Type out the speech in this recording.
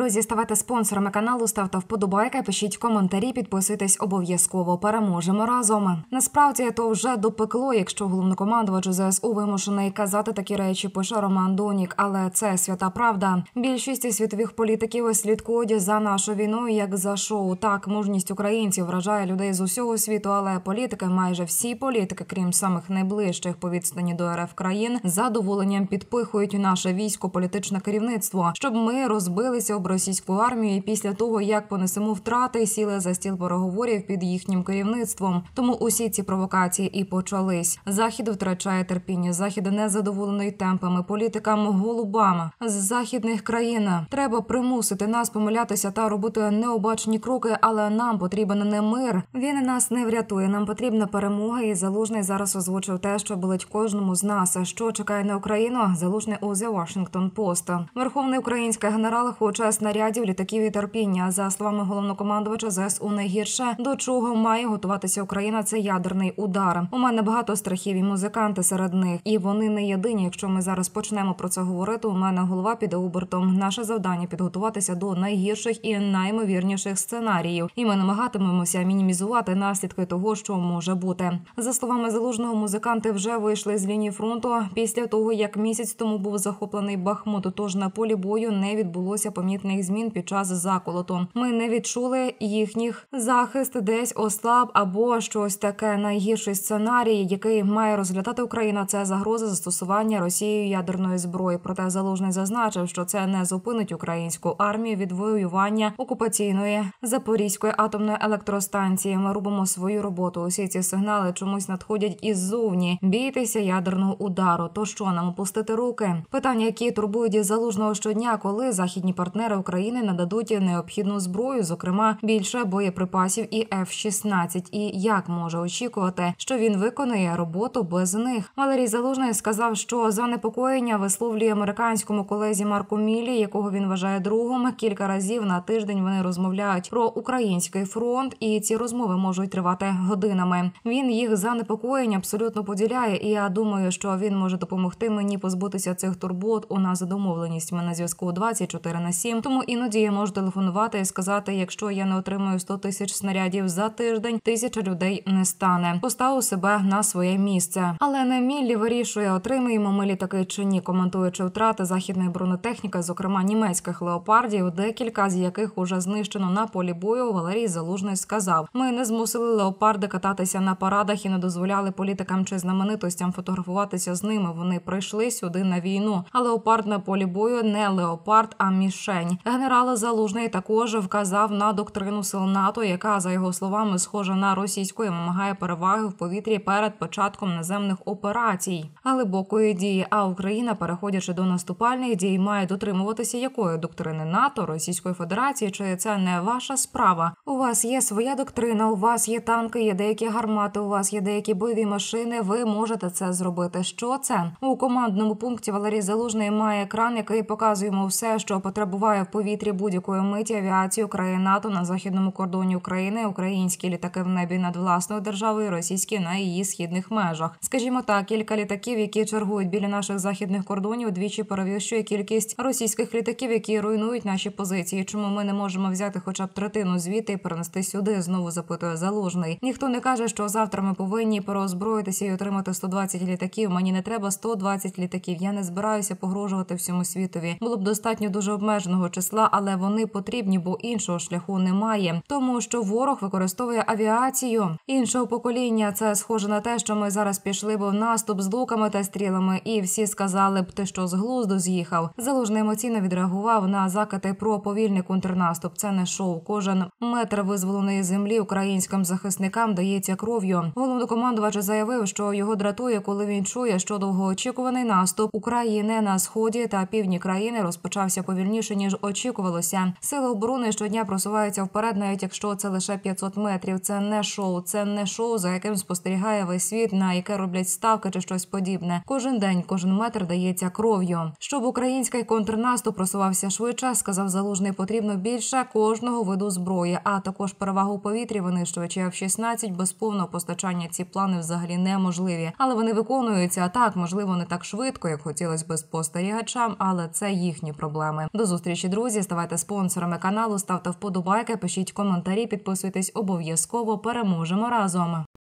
Друзі, ставайте спонсорами каналу, ставте вподобайки, пишіть коментарі, підписуйтесь обов'язково. Переможемо разом. Насправді, то вже допекло, якщо головнокомандувач ЗСУ вимушений казати такі речі, пише Роман Донік. Але це свята правда. Більшість світових політиків слідкують за нашою війною як за шоу. Так, мужність українців вражає людей з усього світу, але політики, майже всі політики, крім самих найближчих по відстані до РФ країн, з задоволенням підпихують наше військо-політичне керівництво, щоб ми розбилися об російську армію і після того, як понесемо втрати, сіли за стіл переговорів під їхнім керівництвом. Тому усі ці провокації і почались. Захід втрачає терпіння, Захід незадоволений темпами, політикам голубами з західних країн. Треба примусити нас помилятися та робити необачні кроки, але нам потрібен не мир. Він нас не врятує, нам потрібна перемога, і Залужний зараз озвучив те, що болить кожному з нас. Що чекає на Україну? Залужний у The Washington Post. Верховний український генерал хоче снарядів, літаків і терпіння. За словами головнокомандувача ЗСУ, найгірше, до чого має готуватися Україна, це ядерний удар. У мене багато страхів і музиканти серед них. І вони не єдині. Якщо ми зараз почнемо про це говорити, у мене голова піде обертом. Наше завдання – підготуватися до найгірших і наймовірніших сценаріїв. І ми намагатимемося мінімізувати наслідки того, що може бути. За словами Залужного, музиканти вже вийшли з лінії фронту після того, як місяць тому був захоплений Бахмут. Тож на полі бою не відбулося помітних змін під час заколоту. Ми не відчули їхніх захист десь ослаб або щось таке. Найгірший сценарій, який має розглядати Україна, це загроза застосування Росією ядерної зброї. Проте Залужний зазначив, що це не зупинить українську армію від воювання окупаційної Запорізької атомної електростанції. Ми робимо свою роботу. Усі ці сигнали чомусь надходять іззовні. Бійтеся ядерного удару. То що, нам опустити руки? Питання, які турбують Залужного щодня, коли західні партнери України нададуть необхідну зброю, зокрема більше боєприпасів і F-16. І як може очікувати, що він виконує роботу без них? Валерій Залужний сказав, що занепокоєння висловлює американському колезі Марку Міллі, якого він вважає другом. Кілька разів на тиждень вони розмовляють про український фронт, і ці розмови можуть тривати годинами. Він їх занепокоєння абсолютно поділяє, і я думаю, що він може допомогти мені позбутися цих турбот. У нас домовленість, ми на зв'язку 24/7, тому іноді я можу телефонувати і сказати, якщо я не отримую 100 тисяч снарядів за тиждень, 1000 людей не стане. Поставив себе на своє місце. Але не Міллі вирішує, отримаємо ми літаки чи ні, коментуючи втрати західної бронетехніки, зокрема німецьких леопардів, декілька з яких уже знищено на полі бою. Валерій Залужний сказав: ми не змусили леопарди кататися на парадах і не дозволяли політикам чи знаменитостям фотографуватися з ними. Вони прийшли сюди на війну. А леопард на полі бою не леопард, а мішень. Генерал Залужний також вказав на доктрину сил НАТО, яка, за його словами, схожа на російську і вимагає переваги в повітрі перед початком наземних операцій глибокої дії. А Україна, переходячи до наступальних дій, має дотримуватися якої доктрини НАТО, Російської Федерації, чи це не ваша справа? У вас є своя доктрина, у вас є танки, є деякі гармати, у вас є деякі бойові машини, ви можете це зробити. Що це? У командному пункті Валерій Залужний має екран, який показує йому все, що потребуває в повітрі будь-якої миті авіацію країн НАТО на західному кордоні України, українські літаки в небі над власною державою, російські на її східних межах. Скажімо так, кілька літаків, які чергують біля наших західних кордонів, двічі перевищує кількість російських літаків, які руйнують наші позиції. Чому ми не можемо взяти хоча б третину звідти і перенести сюди, знову запитує Залужний. Ніхто не каже, що завтра ми повинні переозброїтися і отримати 120 літаків. Мені не треба 120 літаків. Я не збираюся погрожувати всьому світові. Було б достатньо дуже обмеженого числа, але вони потрібні, бо іншого шляху немає. Тому що ворог використовує авіацію іншого покоління. Це схоже на те, що ми зараз пішли б в наступ з луками та стрілами, і всі сказали б: ти що, з глузду з'їхав? Залужний емоційно відреагував на закити про повільний контрнаступ. Це не шоу. Кожен метр визволеної землі українським захисникам дається кров'ю. Головнокомандувач заявив, що його дратує, коли він чує, що довгоочікуваний наступ України на сході та півдні країни розпочався повільніше, ніж очікувалося. Сили оборони щодня просуваються вперед, навіть якщо це лише 500 метрів. Це не шоу. Це не шоу, за яким спостерігає весь світ, на яке роблять ставки чи щось подібне. Кожен день, кожен метр дається кров'ю. Щоб український контрнаступ просувався швидше, сказав Залужний, потрібно більше кожного виду зброї, а також перевагу у повітрі, винищувачі F-16. Без повного постачання ці плани взагалі неможливі. Але вони виконуються. Так, можливо, не так швидко, як хотілося б спостерігачам, але це їхні проблеми. До зустрічі, друзі. друзі, ставайте спонсорами каналу, ставте вподобайки, пишіть коментарі, підписуйтесь обов'язково. Переможемо разом.